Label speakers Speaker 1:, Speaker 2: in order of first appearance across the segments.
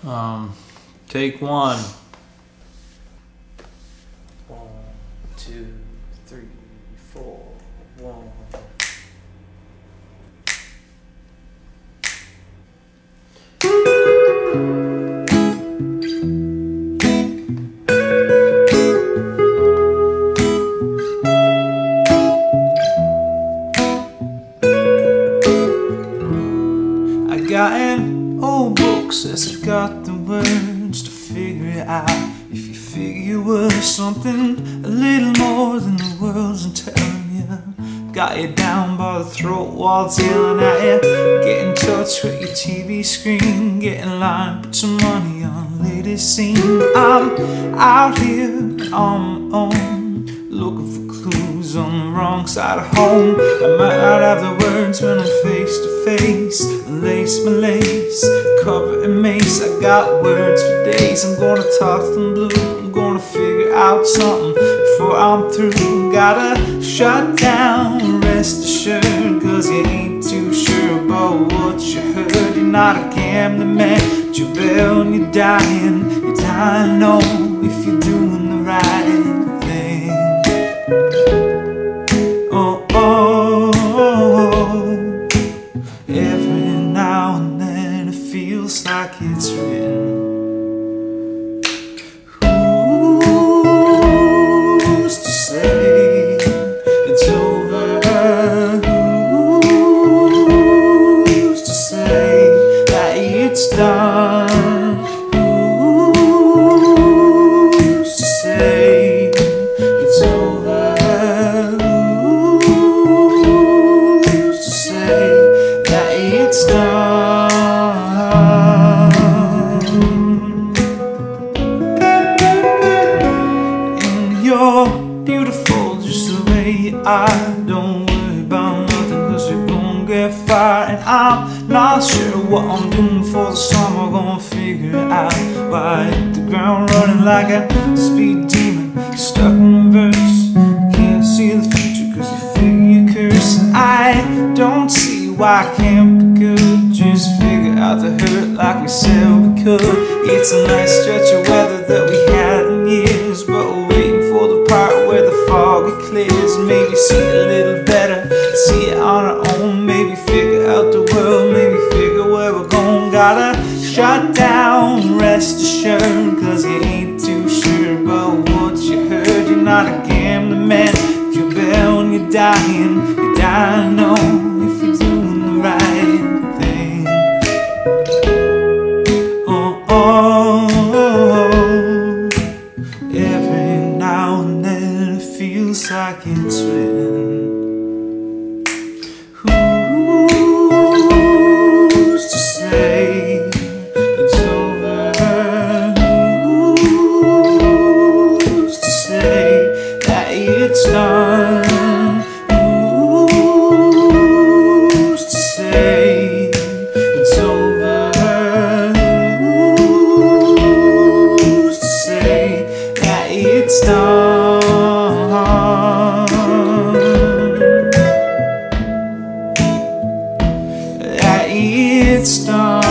Speaker 1: Take one.
Speaker 2: 1, 2, 3, 4, 1.
Speaker 1: I got an old book, says I got the words to figure it out. If you figure you were something a little more than the world's telling you, got you down by the throat while it's yelling at you. Get in touch with your TV screen, get in line, put some money on the latest scene. I'm out here on my own, looking for clues on the wrong side of home. I might not have the words when I'm face to face. Lace my lace, cover and mace. I got words for days. I'm gonna talk to them blue. I'm gonna figure out something before I'm through. Gotta shut down, rest assured, cause you ain't too sure about what you heard. You're not a gambling man, but you're bell and you're dying. You're dying to know if you're doing the right thing. Oh, oh, oh. Every now and then it feels like it's written. Who's to say it's over? Who's to say that it's done? Who's to say it's over? Who's to say that it's done? And you're beautiful just the way you are. Don't worry about nothing, cause you're gonna get far. And I'm not sure what I'm doing for the summer, gonna figure it out. Why I hit the ground running like a speed demon, stuck in reverse. Can't see the future cause you figure you curse. And I don't see why I can't be good. Just figure out the hurt like we said we could. It's a nice stretch of weather that we had in years, but we're waiting for the part where the fog clears. Maybe see a little better, see it on our own. Maybe figure out the world, maybe figure where we're going. Gotta shut down, rest assured, cause you ain't too sure about what you heard. You're not a gambling man, but you're bell and you're dying. You're dying to know if you're doing the right thing. Oh, oh, oh. Every now and then it feels like it's written. Who's to say it's over? Who's to say that it's done? Who's to say it's over? Who's to say that it's done? That it's done.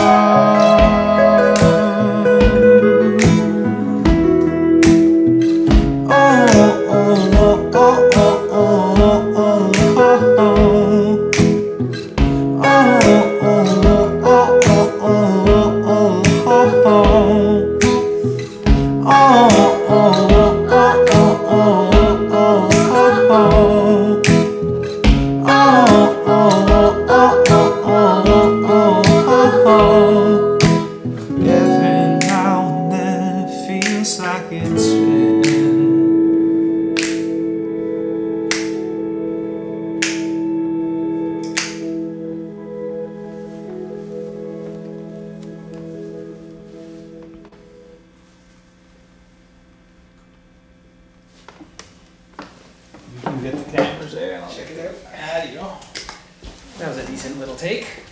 Speaker 1: Every now and then it feels like it's written.
Speaker 2: You can get the cameras there and I'll check it out. Ah, you go. That was a decent little take.